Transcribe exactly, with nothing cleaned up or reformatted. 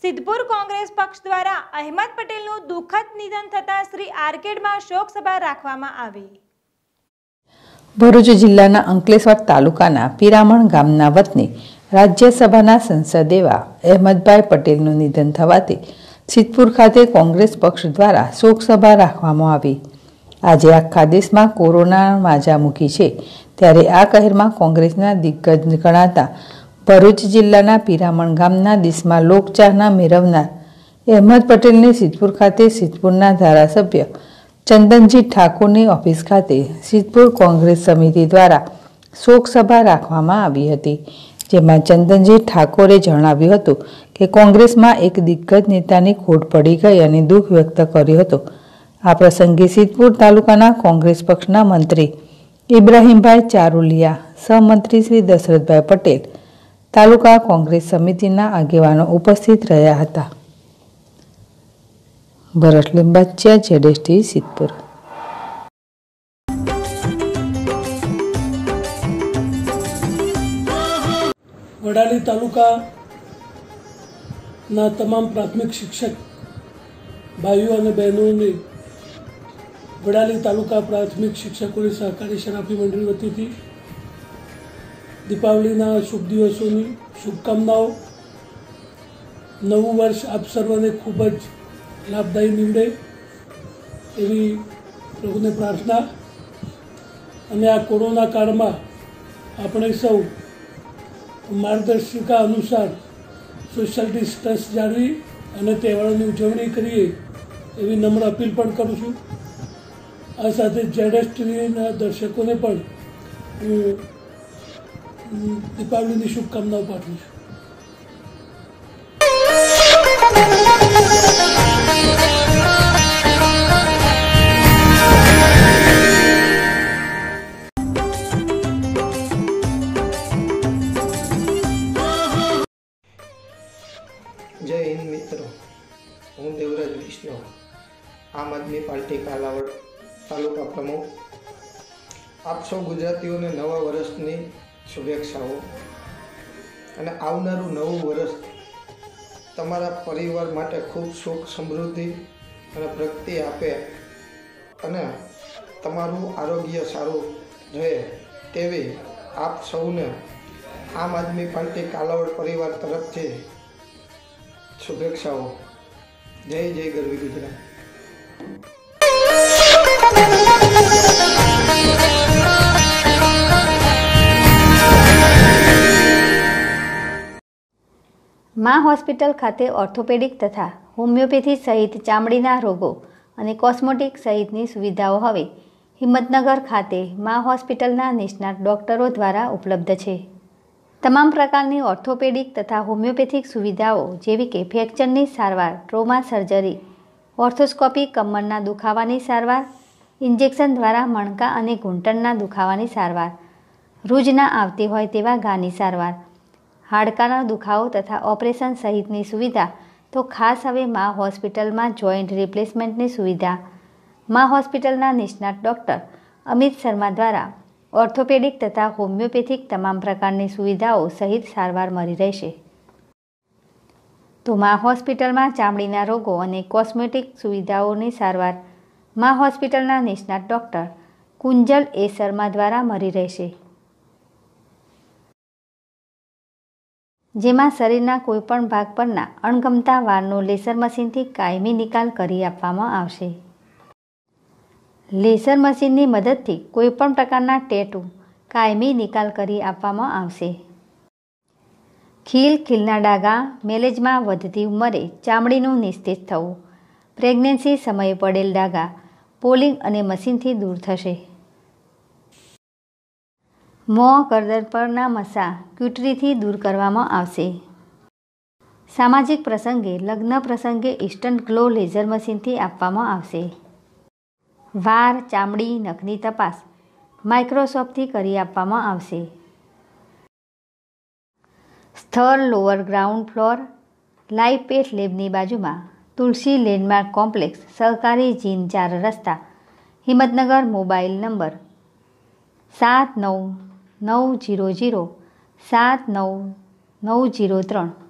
સિદ્ધપુર કોંગ્રેસ પક્ષ દ્વારા અહેમદ પટેલનું દુઃખદ નિધન થતાં શ્રી આર્કેડમાં શોક સભા રાખવામાં આવી। ભરૂચ જિલ્લાના અંકલેશ્વર તાલુકાના પિરામણ ગામના વતની રાજ્યસભાના સંસદ એવા અહેમદભાઈ પટેલનું નિધન થવાથી સિદ્ધપુર ખાતે કોંગ્રેસ પક્ષ દ્વારા શોક સભા રાખવામાં આવી। આજે આખા દેશમાં કોરોના માજા મૂકી છે, ત્યારે આ કહેરમાં કોંગ્રેસના દિગ્ગજ ગણાતા ભરૂચ જિલ્લાના પિરામણ ગામના દેશમાં લોકચાહના મેળવનાર અહેમદ પટેલને સિદ્ધપુર ખાતે સિદ્ધપુરના ધારાસભ્ય ચંદનજી ઠાકોરની ઓફિસ ખાતે સિદ્ધપુર કોંગ્રેસ સમિતિ દ્વારા શોક સભા રાખવામાં આવી હતી, જેમાં ચંદનજી ઠાકોરે જણાવ્યું હતું કે કોંગ્રેસમાં એક દિગ્ગજ નેતાની ખોટ પડી ગઈ અને દુઃખ વ્યક્ત કર્યું હતું। આ પ્રસંગે સિદ્ધપુર તાલુકાના કોંગ્રેસ પક્ષના મંત્રી ઇબ્રાહીમભાઈ ચારુલિયા, સહમંત્રી શ્રી દશરથભાઈ પટેલ, તાલુકા કોંગ્રેસ સમિતિના આગેવાનો ઉપસ્થિત રહ્યા હતા। ભરત લીંબાચિયા, જેડેસટી, સિદ્ધપુર। વડાલી તાલુકાના તમામ પ્રાથમિક શિક્ષક ભાઈઓ અને બહેનોને વડાલી તાલુકા પ્રાથમિક શિક્ષકોની સહકારી શરાફી મંડળી વતીથી દીપાવલીના શુભ દિવસોની શુભકામનાઓ। નવું વર્ષ આપ સર્વને ખૂબ જ લાભદાયી નીવડે એવી પ્રભુને પ્રાર્થના। અને આ કોરોના કાળમાં આપણે સૌ માર્ગદર્શિકા અનુસાર સોશિયલ ડિસ્ટન્સ જાળવી અને તહેવારોની ઉજવણી કરીએ એવી નમ્ર અપીલ પણ કરું છું। આ સાથે જેડેસ ટીવીના દર્શકોને પણ હું દીપાવલીની શુભકામનાઓ પાઠવું છું। જય હિન્દ મિત્રો, હું દેવરાજ વિષ્ણુ, આમ આદમી પાર્ટી કાલાવડ તાલુકા પ્રમુખ। આપ સૌ ગુજરાતીઓને નવા વર્ષની શુભેચ્છાઓ અને આવનારું નવું વર્ષ તમારા પરિવાર માટે ખૂબ સુખ, સમૃદ્ધિ અને પ્રગતિ આપે અને તમારું આરોગ્ય સારું રહે તેવી આપ સૌને આમ આદમી પાર્ટી કાલાવડ પરિવાર તરફથી શુભેચ્છાઓ। જય જય ગરવી ગુજરાત। મા હોસ્પિટલ ખાતે ઓર્થોપેડિક તથા હોમિયોપેથી સહિત ચામડીના રોગો અને કોસ્મેટિક સહિતની સુવિધાઓ હવે હિંમતનગર ખાતે મા હોસ્પિટલના નિષ્ણાત ડોક્ટરો દ્વારા ઉપલબ્ધ છે। તમામ પ્રકારની ઓર્થોપેડિક તથા હોમિયોપેથિક સુવિધાઓ જેવી કે ફ્રેક્ચરની સારવાર, ટ્રોમા સર્જરી, ઓર્થોસ્કોપી, કમરના દુખાવાની સારવાર, ઇન્જેક્શન દ્વારા મણકા અને ઘૂંટણના દુખાવાની સારવાર, રૂજ ના આવતી હોય તેવા ઘાની સારવાર, હાડકાનો દુખાવો તથા ઓપરેશન સહિતની સુવિધા તો ખાસ હવે મા હોસ્પિટલમાં જોઈન્ટ રિપ્લેસમેન્ટની સુવિધા મા હોસ્પિટલના નિષ્ણાત ડૉક્ટર અમિત શર્મા દ્વારા ઓર્થોપેડિક તથા હોમિયોપેથિક તમામ પ્રકારની સુવિધાઓ સહિત સારવાર મળી રહેશે। તો મા હોસ્પિટલમાં ચામડીના રોગો અને કોસ્મેટિક સુવિધાઓની સારવાર મા હોસ્પિટલના નિષ્ણાત ડૉક્ટર કુંજલ એ શર્મા દ્વારા મળી રહેશે, જેમાં શરીરના કોઈપણ ભાગ પરના અણગમતા વાળનો લેસર મશીનથી કાયમી નિકાલ કરી આપવામાં આવશે। લેસર મશીનની મદદથી કોઈપણ પ્રકારના ટેટુ કાયમી નિકાલ કરી આપવામાં આવશે। ખીલ, ખીલના ડાઘા, મેલેજમાં વધતી ઉંમરે ચામડીનું નિસ્તેજ થવું, પ્રેગ્નન્સી સમયે પડેલ ડાઘા પોલિંગ અને મશીનથી દૂર થશે। મોં, ગરદન પરના મસા ક્યુટરીથી દૂર કરવામાં આવશે। સામાજિક પ્રસંગે, લગ્ન પ્રસંગે ઇન્સ્ટન્ટ ગ્લો લેઝર મશીનથી આપવામાં આવશે। વાળ, ચામડી, નખની તપાસ માઇક્રોસ્કોપથી કરી આપવામાં આવશે। સ્થળ lower ground floor, live path લેબની બાજુમાં તુલસી લેન્ડમાર્ક કોમ્પ્લેક્સ, સહકારી જીન ચાર રસ્તા, હિંમતનગર। મોબાઈલ નંબર સાત નવ નવ જીરો જીરો સાત નવ નવ જીરો ત્રણ।